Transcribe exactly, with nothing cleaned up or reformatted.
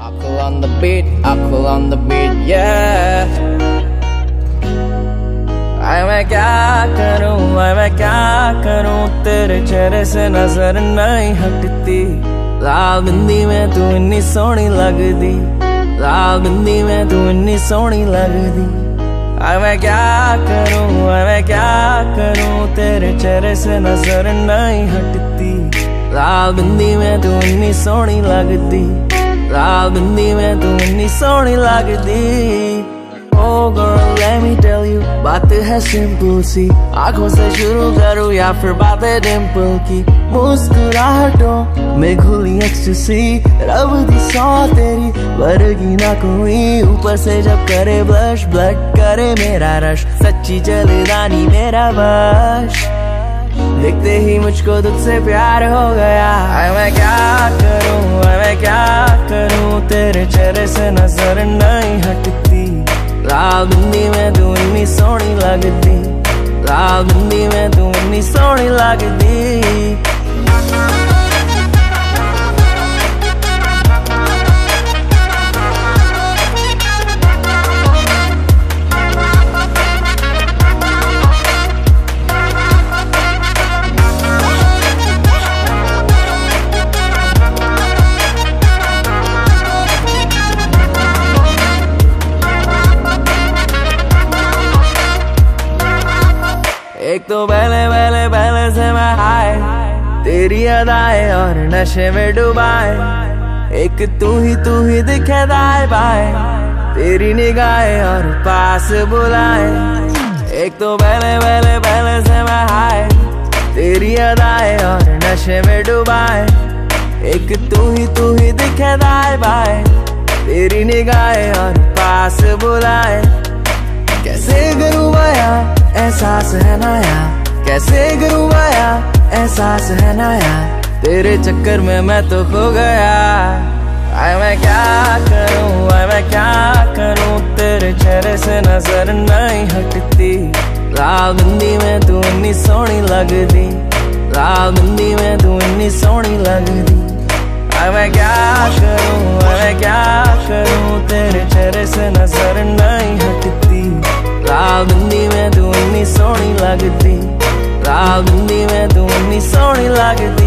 Aku on the beat, aku on the beat, yeah. आए मैं क्या करूं, आए मैं क्या करूं, तेरे चेहरे से नजर नहीं हटती। लाल बिंदी में तू इन्नी सोहनी लगदी, लाल बिंदी में तू इन्नी सोहनी लगदी। आए मैं क्या करूं, आए मैं क्या करूं, तेरे चेहरे से नजर नहीं हटती। लाल बिंदी में तू इन्नी सोहनी लगदी, लाल बिंदी में तू इन्नी सोहनी लगदी। Oh girl, let me tell you, बात है सिंपल सी। आंखों से शुरू करूँ या फिर बातें डिम्पल की। मुस्कुराहटों में घुली एक्सटेसी, रब दी सौ तेरी वर्गी ना कोई। ऊपर से जब करे ब्लश, ब्लड करे मेरा रश, सच्ची जलदानी मेरा वश। देखते ही मुझको तुझसे प्यार हो गया। आए मैं क्या करूँ, आए मैं क्या करूँ, तेरे चेहरे से नजर नहीं हटती। लाल बिंदी में तू इन्नी सोहनी लगदी, लाल बिंदी में तू इन्नी सोहनी लगदी। एक तो पहले पहले पहले से मैं हाय, तेरी अदाएं और नशे में डुबाए। एक तू ही तू ही दिखे दाएं बाएं, तेरी निगाहें और पास बुलाए। एक तो पहले पहले पहले से मैं हाय, तेरी अदाएं और नशे में डुबाए। एक तू ही तू ही दिखे दाएं बाएं, तेरी निगाहें और पास बुलाए। कैसे करूँ बयां एहसास है नया, कैसे करूँ बयां एहसास है नया, तेरे चक्कर में मैं तो खो गया। आए मैं क्या करूँ, आए मैं क्या करूँ, तेरे चेहरे से नजर नहीं हटती। लाल बिंदी में तू इन्नी सोहनी लगदी, लाल बिंदी में तू इन्नी सोहनी लगदी। आए मैं क्या करूँ, आए मैं क्या करूँ, तेरे चेहरे से नजर नहीं हटती। लाल बिंदी में तू इन्नी सोहनी लगदी, लाल बिंदी में तू इन्नी सोहनी लगदी।